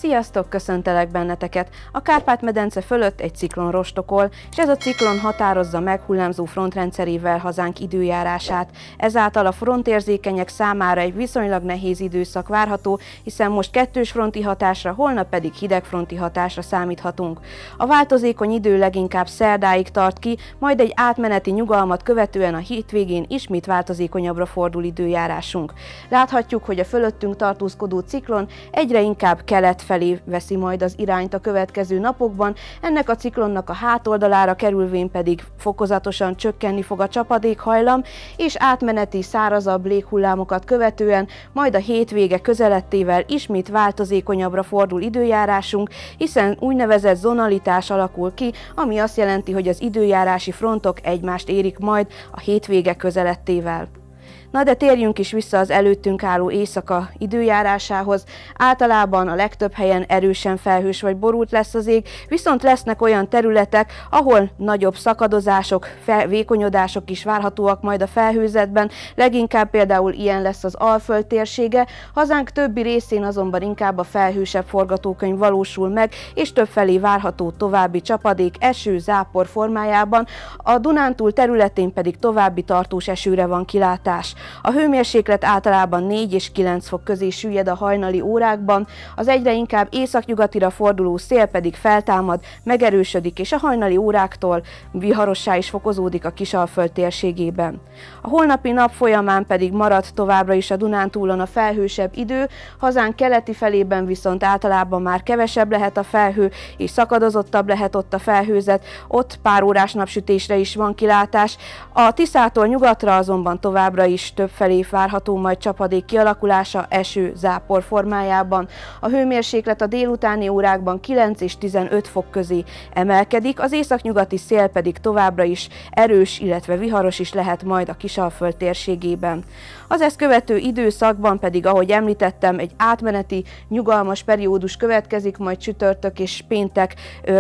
Sziasztok, köszöntelek benneteket! A Kárpát-medence fölött egy ciklon rostokol, és ez a ciklon határozza meg hullámzó frontrendszerével hazánk időjárását. Ezáltal a frontérzékenyek számára egy viszonylag nehéz időszak várható, hiszen most kettős fronti hatásra, holnap pedig hideg fronti hatásra számíthatunk. A változékony idő leginkább szerdáig tart ki, majd egy átmeneti nyugalmat követően a hétvégén ismét változékonyabbra fordul időjárásunk. Láthatjuk, hogy a fölöttünk tartózkodó ciklon egyre inkább kelet felé veszi majd az irányt a következő napokban, ennek a ciklonnak a hátoldalára kerülvén pedig fokozatosan csökkenni fog a csapadékhajlam, és átmeneti szárazabb léghullámokat követően majd a hétvége közelettével ismét változékonyabbra fordul időjárásunk, hiszen úgynevezett zonalitás alakul ki, ami azt jelenti, hogy az időjárási frontok egymást érik majd a hétvége közelettével. Na de térjünk is vissza az előttünk álló éjszaka időjárásához. Általában a legtöbb helyen erősen felhős vagy borult lesz az ég, viszont lesznek olyan területek, ahol nagyobb szakadozások, vékonyodások is várhatóak majd a felhőzetben, leginkább például ilyen lesz az Alföld térsége, hazánk többi részén azonban inkább a felhősebb forgatókönyv valósul meg, és többfelé várható további csapadék, eső, zápor formájában, a Dunántúl területén pedig további tartós esőre van kilátás. A hőmérséklet általában 4 és 9 fok közé süllyed a hajnali órákban, az egyre inkább északnyugatira forduló szél pedig feltámad, megerősödik, és a hajnali óráktól viharossá is fokozódik a Kisalföld térségében. A holnapi nap folyamán pedig marad továbbra is a Dunántúlon a felhősebb idő, hazánk keleti felében viszont általában már kevesebb lehet a felhő, és szakadozottabb lehet ott a felhőzet, ott pár órás napsütésre is van kilátás. A Tiszától nyugatra azonban továbbra is többfelé várható majd csapadék kialakulása eső, zápor formájában. A hőmérséklet a délutáni órákban 9 és 15 fok közé emelkedik, az északnyugati szél pedig továbbra is erős, illetve viharos is lehet majd a Kisalföld térségében. Az ezt követő időszakban pedig, ahogy említettem, egy átmeneti, nyugalmas periódus következik, majd csütörtök és péntek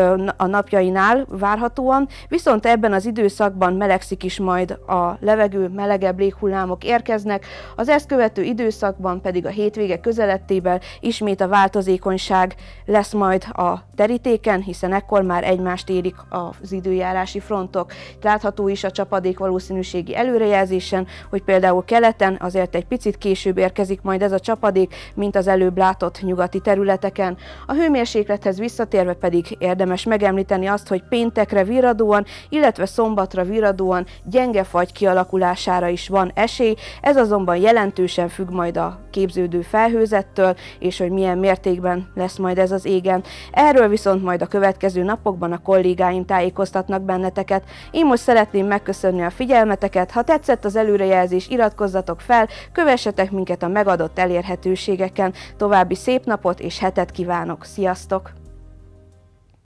a napjainál várhatóan, viszont ebben az időszakban melegszik is majd a levegő, melegebb léghullámok érkeznek, az ezt követő időszakban pedig a hétvége közelettével ismét a változékonyság lesz majd a terítéken, hiszen ekkor már egymást érik az időjárási frontok. Látható is a csapadék valószínűségi előrejelzésen, hogy például keleten azért egy picit később érkezik majd ez a csapadék, mint az előbb látott nyugati területeken. A hőmérséklethez visszatérve pedig érdemes megemlíteni azt, hogy péntekre virradóan, illetve szombatra virradóan gyenge fagy kialakulására is van esély, ez azonban jelentősen függ majd a képződő felhőzettől, és hogy milyen mértékben lesz majd ez az égen. Erről viszont majd a következő napokban a kollégáim tájékoztatnak benneteket. Én most szeretném megköszönni a figyelmeteket, ha tetszett az előrejelzés, iratkozzatok fel, kövessetek minket a megadott elérhetőségeken. További szép napot és hetet kívánok! Sziasztok!